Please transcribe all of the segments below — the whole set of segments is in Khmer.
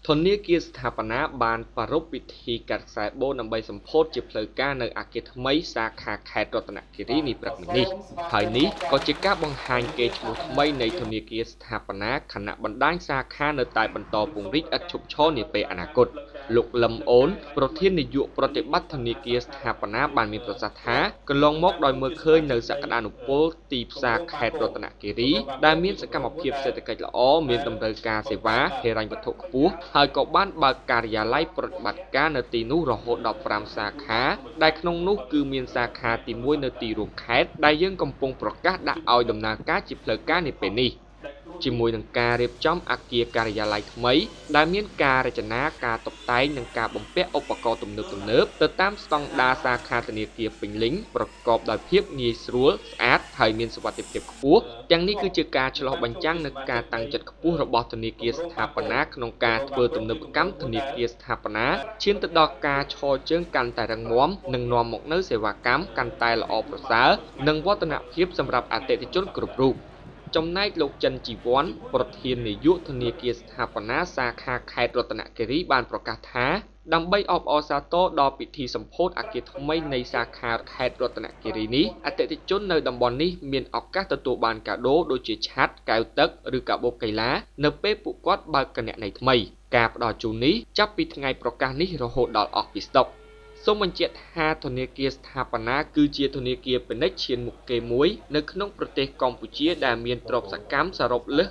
ធនាគារស្ថាបនាបានប្រារព្ធពិធីកាត់ខ្សែបូដើម្បីសម្ពោធជាផ្លូវការនៅអគារថ្មីសាខាខេត្តរតនគិរីនេះព្រឹកមិញនេះហើយនេះក៏ជាការបង្ហាញកេរ្តិ៍ឈ្មោះថ្មីនៃធនាគារស្ថាបនាខណៈបណ្ដាញសាខានៅតែបន្តពង្រីកឥតឈប់ឈរនាពេលអនាគតលោកលឹមអូនប្រធាននាយកប្រតិបត្តិធនាគារស្ថាបនាបានមានប្រសាសន៍ថាកន្លងមកដោយមើលឃើញនៅសក្តានុពលទីផ្សារខេត្តរតនគិរីដែលមានសកម្មភាពសេដ្ឋកិច្ចល្អមានតម្រូវការសេវាហិរញ្ញវត្ថុខ្ពស់ហើយក៏បានបើកការិយាល័យប្រតិបត្តិការនៅទីនោះរហូតដល់5សាខាដែលក្នុងនោះគឺមានសាខាទី1នៅទីរួមខេត្តដែលយើងកំពុងប្រកាសដាក់ឲ្យដំណើរការជាផ្លូវការនាពេលនេះជាមួយនឹងការរៀបចំអគារការិយាល័យថ្មីដែលមានការរចនាការតុបតែងនិងការបំពាក់ឧបករណ៍ទំនើបទៅតាមស្តង់ដារសាខាធនាគារពេញលេញប្រកបដោយភាពងាយស្រួលស្អាតហើយមានសុវត្ថិភាពខ្ពស់ទាំងនេះគឺជាការឆ្លុះបញ្ចាំងនូវការតាំងចិត្តខ្ពស់របស់ធនាគារស្ថាបនាក្នុងការធ្វើទំនើបកម្មធនាគារស្ថាបនាឈានទៅដល់ការឈរជើងកាន់តែរឹងមាំនិងនាំមកនូវសេវាកម្មកាន់តែល្អប្រសើរនិងវឌ្ឍនភាពសម្រាប់អតិថិជនគ្រប់រូបចំណែកលោកចិនជីវ័នប្រធាននាយកធនាគារស្ថាបនាសាខាខេត្តរតនគិរីបានប្រកាសថាដើម្បីអបអរសាទរដល់ពិធីសម្ពោធអគារថ្មីនៃសាខាខេត្តរតនគិរីនេះអតិថិជននៅតំបន់នេះមានឱកាសទទួលបានកាដូដូចជាឆ័ត្រកែវទឹកឬកាបូបកីឡានៅពេលពួកគាត់បើកគណនីថ្មីការផ្ដល់ជូននេះចាប់ពីថ្ងៃប្រកាសនេះរហូតដល់អស់ពីស្តុកសូមបញ្ជាក់ថាធនាគារស្ថាបនាគឺជាធនាគារពាណិជ្ជឈានមុខគេមួយនៅក្នុងប្រទេសកម្ពុជាដែលមានទ្រព្យសកម្មសរុបលើស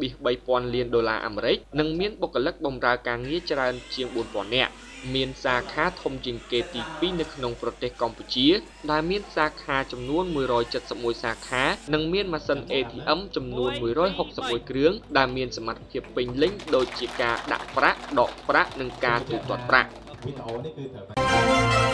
1.3 លានដុល្លារអាមេរិកនិងមានបុគ្គលិកបម្រើការងារច្រើនជាង 4,000 នាក់មានសាខាធំជាងគេទី2នៅក្នុងប្រទេសកម្ពុជាដែលមានសាខាចំនួន171សាខានិងមានម៉ាស៊ីន ATM ចំនួន161គ្រឿងដែលមានសមត្ថភាពពេញលេញដូចជាការដាក់ប្រាក់ដកប្រាក់និងការទូទាត់ប្រាក់វីដេអូនេះគឺត្រូវ